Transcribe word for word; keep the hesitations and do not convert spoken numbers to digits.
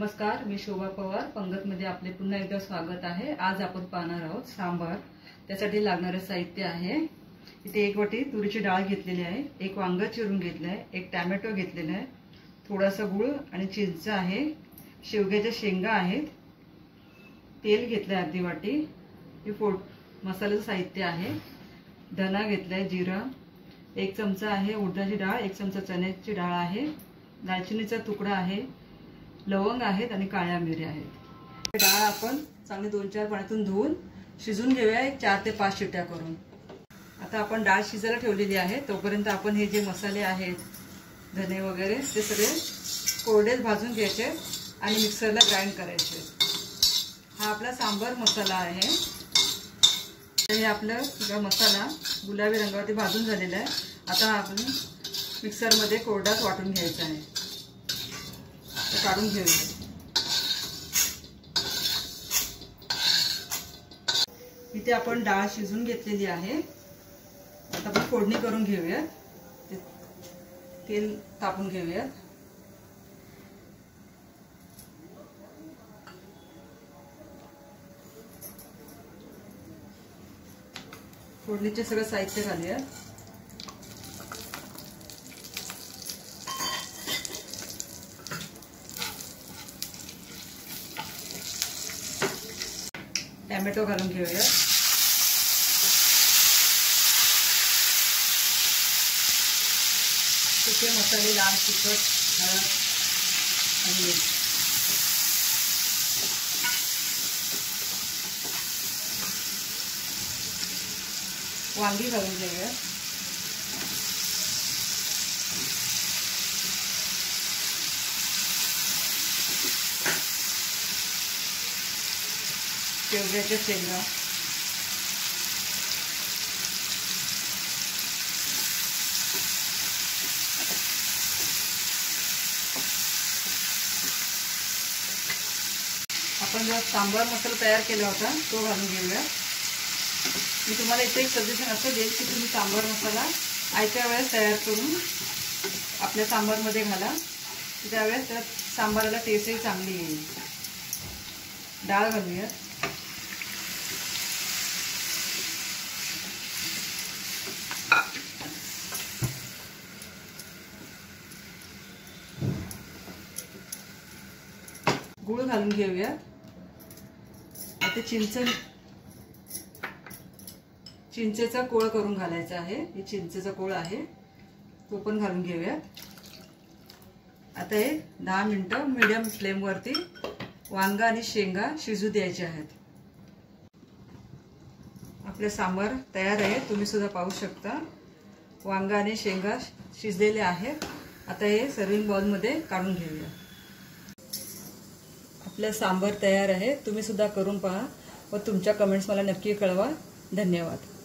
नमस्कार, मी शोभा पवार. पंगतमध्ये आपले पुन्हा एकदा स्वागत आहे. आज आपण पाहणार आहोत सांबार. त्यासाठी लागणारे साहित्य आहे. इथे एक वाटी तुरीची डाळ घेतलेली आहे, एक वांग चिरून घेतलं आहे, एक टोमॅटो घेतलेला आहे, थोडासा गूळ आणि चिंच आहे, शेवग्याच्या शेंगा आहेत, तेल घेतलंय अर्धी वाटी. हे फोड मसाल्याचं साहित्य आहे. धना घेतलाय, जिरा, एक चमचा आहे उडदाची डाळ, एक चमचा चण्याची डाळ आहे, दालचिनीचा तुकडा आहे, लवंग आहेत आणि काळ्या मिऱ्या आहेत. डाळ आपण चांगली दोन चार पाण्यातून धुवून शिजून घेऊया, एक चार ते पाच शिट्या करून. आता आपण डाळ शिजायला ठेवलेली आहे. तोपर्यंत आपण हे जे मसाले आहेत, धने वगैरे, ते सगळे कोरडेच भाजून घ्यायचे आणि मिक्सरला ग्राइंड करायचे. हा आपला सांबार मसाला आहे. हे आपला सगळा मसाला गुलाबी रंगावरती भाजून झालेला आहे. आता हा आपण मिक्सरमध्ये कोरडाच वाटून घ्यायचा आहे. काढून घेऊया. इथे आपण डाळ शिजून घेतलेली आहे. आता आपण फोडणी करून घेऊया. तेल तापून घेऊया. फोडणीचे सगळं साहित्य घालूया. टोमॅटो घालून घेऊया. सुके मसाले, लाल तिखट, हळद आणि मीठ. वांगी घालून घेऊया. शेवग्याच्या शेंगा, आपण जो सांबार मसाला तयार केला होता तो घालून घेऊया. मी तुम्हाला इथे एक सजेशन असं देईल की तुम्ही सांबार मसाला आयत्या वेळेस तयार करून आपल्या सांबारमध्ये घाला. त्यावेळेस त्या सांबाराला टेस्टही चांगली येईल. डाळ घालूया. गूळ घालून घेऊया. आता चिंच चिंचेचा कोळ करून घालायचा आहे. हे चिंचेचा कोळ आहे, तो पण घालून घेऊया. आता हे दहा मिनिटं मीडियम फ्लेम वरती वांग आणि शेंगा शिजू द्यायचे आहेत. आपले सांबार तयार आहे. तुम्ही सुद्धा पाहू शकता. वांग आणि शेंगा शिजलेले आहेत. आता हे सर्विंग बाउल मध्ये काढून घेऊया. आपला सांबार तयार आहे. तुम्ही सुद्धा करून पहा व तुमच्या कमेंट्स मला नक्की कळवा. धन्यवाद.